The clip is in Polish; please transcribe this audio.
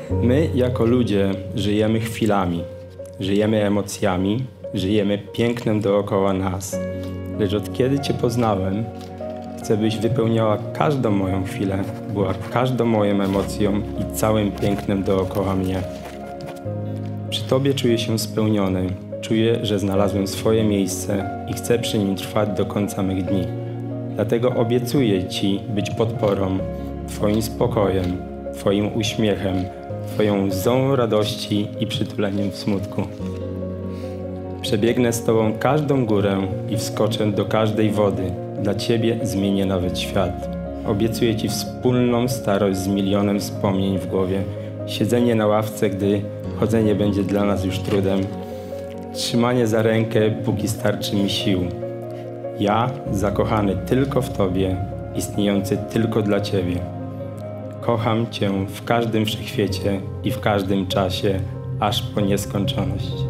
My jako ludzie żyjemy chwilami, żyjemy emocjami, żyjemy pięknem dookoła nas. Lecz od kiedy Cię poznałem, chcę, byś wypełniała każdą moją chwilę, była każdą moją emocją i całym pięknem dookoła mnie. Przy Tobie czuję się spełniony, czuję, że znalazłem swoje miejsce i chcę przy nim trwać do końca mych dni. Dlatego obiecuję Ci być podporą, Twoim spokojem, Twoim uśmiechem, Twoją łzą radości i przytuleniem w smutku. Przebiegnę z Tobą każdą górę i wskoczę do każdej wody. Dla Ciebie zmienię nawet świat. Obiecuję Ci wspólną starość z milionem wspomnień w głowie. Siedzenie na ławce, gdy chodzenie będzie dla nas już trudem. Trzymanie za rękę, póki starczy mi sił. Ja, zakochany tylko w Tobie, istniejący tylko dla Ciebie. Kocham Cię w każdym wszechświecie i w każdym czasie, aż po nieskończoność.